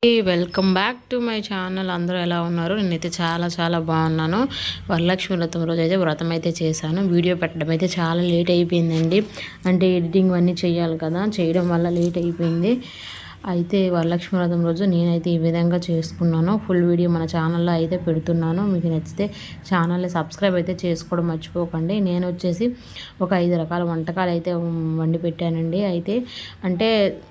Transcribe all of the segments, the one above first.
Welcome back to my channel. అందరూ ఎలా ఉన్నారు? నేనైతే చాలా బాగున్నాను. వరలక్ష్మి వ్రతం రోజు అయితే వ్రతం అయితే చేశాను. వీడియో పెట్టడం అయితే చాలా లేట్ అయిపోయిందండి. అంటే ఎడిటింగ్ అన్నీ చేయాలి కదా, చేయడం వల్ల లేట్ అయిపోయింది. అయితే వరలక్ష్మి వ్రతం రోజు నేనైతే ఈ విధంగా చేసుకున్నాను. ఫుల్ వీడియో మన ఛానల్లో అయితే పెడుతున్నాను. మీకు నచ్చితే ఛానల్ని సబ్స్క్రైబ్ అయితే చేసుకోవడం మర్చిపోకండి. నేను వచ్చేసి ఒక 5 రకాల వంటకాలు అయితే వండి పెట్టానండి. అయితే అంటే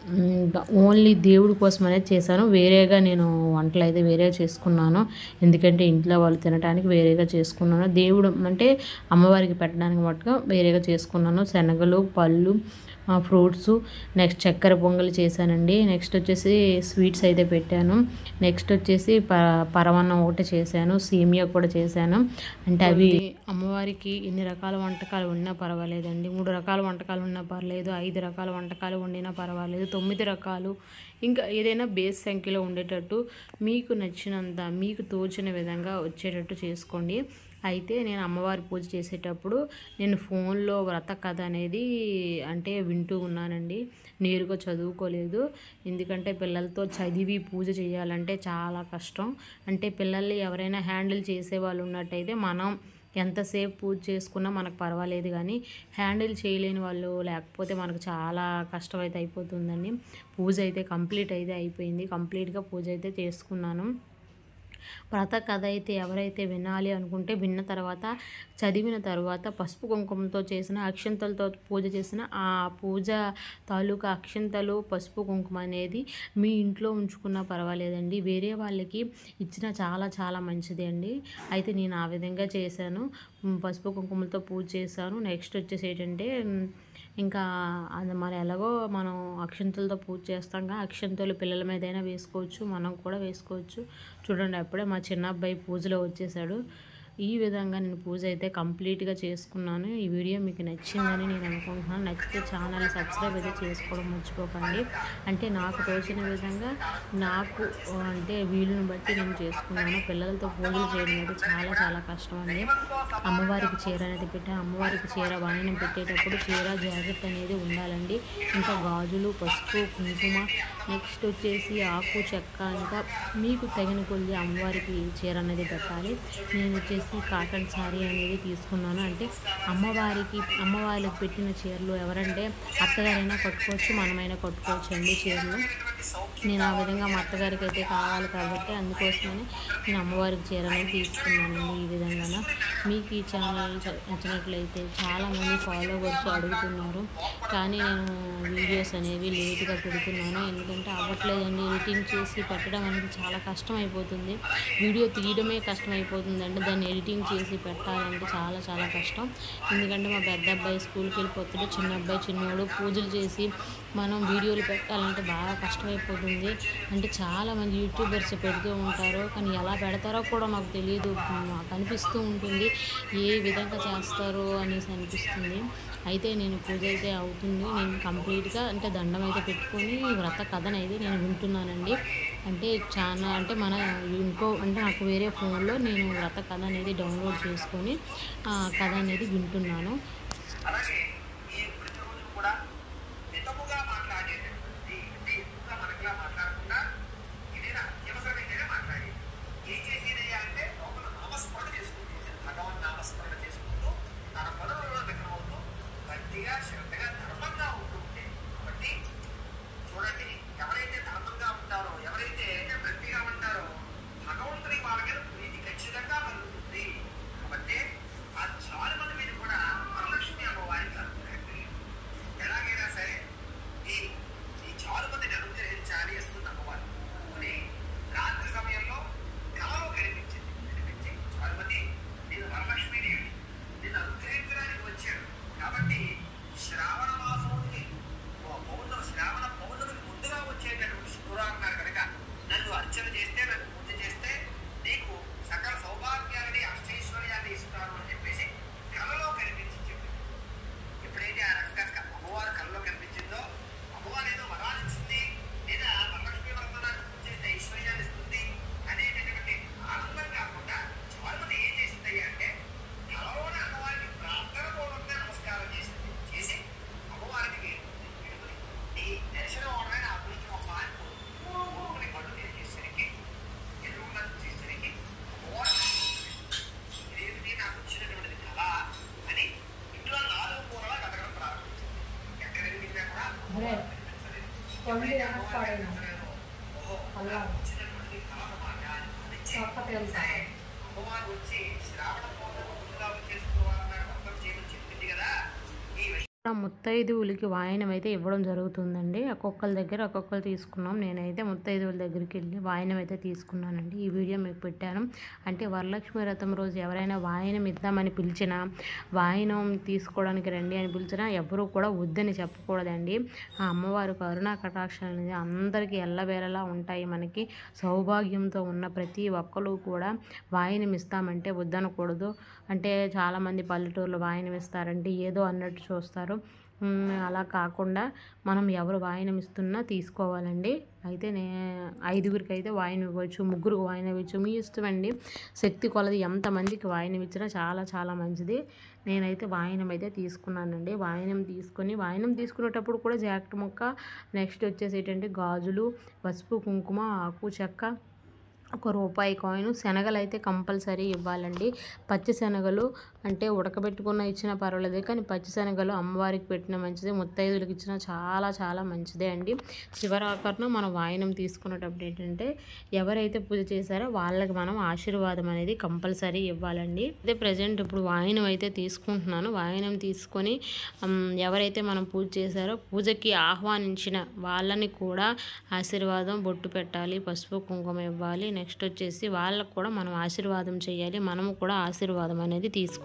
ఓన్లీ దేవుడి కోసం అనేది చేశాను. వేరేగా నేను వంటలు అయితే వేరేగా చేసుకున్నాను. ఎందుకంటే ఇంట్లో వాళ్ళు తినడానికి వేరేగా చేసుకున్నాను. దేవుడు అంటే అమ్మవారికి పెట్టడానికి మట్టుగా వేరేగా చేసుకున్నాను. శనగలు, పళ్ళు, ఫ్రూట్స్, నెక్స్ట్ చక్కెర పొంగలి చేశానండి. నెక్స్ట్ వచ్చేసి స్వీట్స్ అయితే పెట్టాను. నెక్స్ట్ వచ్చేసి పరమాన్నం ఒకటి చేశాను. సేమియా కూడా చేశాను. అంటే అవి అమ్మవారికి ఎన్ని రకాల వంటకాలు వండినా పర్వాలేదండి. 3 రకాల వంటకాలు ఉన్నా పర్లేదు, 5 రకాల వంటకాలు వండినా పర్వాలేదు, 9 రకాలు, ఇంకా ఏదైనా బేస్ సంఖ్యలో ఉండేటట్టు మీకు నచ్చినంత, మీకు తోచిన విధంగా వచ్చేటట్టు చేసుకోండి. అయితే నేను అమ్మవారి పూజ చేసేటప్పుడు నేను ఫోన్లో వ్రత కథ అనేది అంటే వింటూ ఉన్నానండి. నేరుగా చదువుకోలేదు. ఎందుకంటే పిల్లలతో చదివి పూజ చేయాలంటే చాలా కష్టం. అంటే పిల్లల్ని ఎవరైనా హ్యాండిల్ చేసే వాళ్ళు ఉన్నట్టయితే మనం ఎంతసేపు పూజ చేసుకున్నా మనకు పర్వాలేదు, కానీ హ్యాండిల్ చేయలేని వాళ్ళు లేకపోతే మనకు చాలా కష్టం అయితే అయిపోతుందండి. పూజ అయితే కంప్లీట్ అయితే అయిపోయింది. కంప్లీట్గా పూజ అయితే చేసుకున్నాను. వ్రత కథ అయితే ఎవరైతే వినాలి అనుకుంటే విన్న తర్వాత, చదివిన తర్వాత పసుపు కుంకుమతో చేసిన అక్షంతలతో పూజ చేసిన ఆ పూజ తాలూకా అక్షంతలు, పసుపు కుంకుమ అనేది మీ ఇంట్లో ఉంచుకున్నా పర్వాలేదండి. వేరే వాళ్ళకి ఇచ్చిన చాలా మంచిది అండి. అయితే నేను ఆ విధంగా చేశాను. పసుపు కుంకుమలతో పూజ చేశాను. నెక్స్ట్ వచ్చేసి ఏంటంటే ఇంకా అది మరి ఎలాగో మనం అక్షంతలతో పూజ చేస్తాంగా, అక్షంతలు పిల్లల మీదైనా వేసుకోవచ్చు, మనం కూడా వేసుకోవచ్చు. చూడండి, అప్పుడే మా చిన్న అబ్బాయి పూజలో వచ్చేసాడు. ఈ విధంగా నేను పూజ అయితే కంప్లీట్గా చేసుకున్నాను. ఈ వీడియో మీకు నచ్చిందని నేను అనుకుంటున్నాను. నచ్చితే ఛానల్ సబ్స్క్రైబ్ అయితే చేసుకోవడం మర్చిపోకండి. అంటే నాకు తోచిన విధంగా, నాకు అంటే వీలుని బట్టి నేను చేసుకున్నాను. పిల్లలతో పూజలు చేయడం అయితే చాలా కష్టం అండి. అమ్మవారికి చీర అనేది పెట్టాను. అమ్మవారికి చీర వాయినం పెట్టేటప్పుడు చీర జాకెట్ అనేది ఉండాలండి. ఇంకా గాజులు, పసుపు, కుంకుమ, నెక్స్ట్ వచ్చేసి ఆకు, చెక్క, ఇంకా మీకు తగిన కొద్ది అమ్మవారికి చీర అనేది పెట్టాలి. నేను వచ్చేసి కాటన్ శారీ అనేది తీసుకున్నాను. అంటే అమ్మవారికి పెట్టిన చీరలు ఎవరంటే అత్తగారైనా కట్టుకోవచ్చు, మనమైనా కట్టుకోవచ్చు అండి చీరలు. నేను ఆ విధంగా మా అత్తగారికి అయితే కావాలి కాబట్టి అందుకోసమని నేను అమ్మవారికి చీర అనేది తీసుకున్నానండి. ఈ విధంగా మీకు ఈ ఛానల్ నచ్చినట్లయితే చాలామంది ఫాలోవర్స్ అడుగుతున్నారు, కానీ నేను వీడియోస్ అనేవి లేట్గా పెడుతున్నాను. ఎందుకంటే అవ్వట్లేదండి. ఎడిటింగ్ చేసి పెట్టడం అనేది చాలా కష్టం అయిపోతుంది. వీడియో తీయడమే కష్టం అయిపోతుంది అంటే దాన్ని ఎడిటింగ్ చేసి పెట్టాలంటే చాలా కష్టం. ఎందుకంటే మా పెద్ద అబ్బాయి స్కూల్కి వెళ్ళిపోతాడు, చిన్న అబ్బాయి చిన్నోడు పూజలు చేసి మనం వీడియోలు పెట్టాలంటే బాగా కష్టమైపోతుంది. అంటే చాలామంది యూట్యూబర్స్ పెడుతూ ఉంటారు, కానీ ఎలా పెడతారో కూడా నాకు తెలియదు. నాకు అనిపిస్తూ ఉంటుంది ఏ విధంగా చేస్తారో అనేసి అనిపిస్తుంది. అయితే నేను పూజ అయితే అవుతుంది. నేను కంప్లీట్గా అంటే దండం అయితే పెట్టుకొని వ్రత కథను అయితే నేను వింటున్నానండి. అంటే చాలా అంటే నాకు వేరే ఫోన్లో నేను వ్రత కథ అనేది డౌన్లోడ్ చేసుకొని ఆ కథ అనేది వింటున్నాను. చేస్తే, నన్ను పూజ చేస్తే నీకు సకల సౌభాగ్యాలని, అష్టైశ్వర్యాన్ని ఇస్తాను ముత్తైదువులకి వాయనం అయితే ఇవ్వడం జరుగుతుందండి. ఒక్కొక్కరి దగ్గర ఒక్కొక్కరు తీసుకున్నాం. నేనైతే ముత్తైదువుల దగ్గరికి వెళ్ళి వాయనం అయితే తీసుకున్నానండి. ఈ వీడియో మీకు పెట్టాను. అంటే వరలక్ష్మి వ్రతం రోజు ఎవరైనా వాయనం ఇద్దామని పిలిచినా, వాయనం తీసుకోవడానికి రండి అని పిలిచినా ఎవరూ కూడా వద్దని చెప్పకూడదండి. ఆ అమ్మవారి కరుణా కటాక్షాలు అనేది అందరికీ ఎల్లవేళలా ఉంటాయి. మనకి సౌభాగ్యంతో ఉన్న ప్రతి ఒక్కరు కూడా వాయనం ఇస్తామంటే వద్దనకూడదు. అంటే చాలామంది పల్లెటూరులో వాయనం ఇస్తారంటే ఏదో అన్నట్టు చూస్తారు. అలా కాకుండా మనం ఎవరు వాయనం ఇస్తున్నా తీసుకోవాలండి. అయితే 5గురికి అయితే వాయనం ఇవ్వచ్చు, 3గురికి వాయనం ఇవ్వచ్చు, మీ ఇష్టం అండి. శక్తి కొలది ఎంతమందికి వాయనం ఇచ్చినా చాలా చాలా మంచిది. నేనైతే వాయనం అయితే తీసుకున్నానండి. వాయనం తీసుకునేటప్పుడు కూడా జాకెట్ ముక్క, నెక్స్ట్ వచ్చేసి ఏంటంటే గాజులు, పసుపు కుంకుమ, ఆకు చెక్క, ₹1 కాయిన్, శనగలు అయితే కంపల్సరీ ఇవ్వాలండి. పచ్చి శనగలు అంటే ఉడకబెట్టుకున్న ఇచ్చినా పర్వాలేదు, కానీ పచ్చి శనగలు అమ్మవారికి పెట్టిన మంచిది, ముత్తైదులకు ఇచ్చినా చాలా చాలా మంచిదే అండి. శివరాకరణ మనం వాయనం తీసుకునేటప్పుడు ఏంటంటే ఎవరైతే పూజ చేశారో వాళ్ళకి మనం ఆశీర్వాదం అనేది కంపల్సరీ ఇవ్వాలండి. అదే ప్రజెంట్ ఇప్పుడు వాయనం అయితే తీసుకుంటున్నాను. వాయనం తీసుకొని ఎవరైతే మనం పూజ చేశారో పూజకి ఆహ్వానించిన వాళ్ళని కూడా ఆశీర్వాదం బొట్టు పెట్టాలి, పసుపు కుంకుమ ఇవ్వాలి. నెక్స్ట్ వచ్చేసి వాళ్ళకు కూడా మనం ఆశీర్వాదం చేయాలి. మనము కూడా ఆశీర్వాదం అనేది తీసుకోవాలి.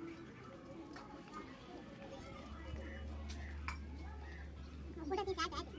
Udah sih,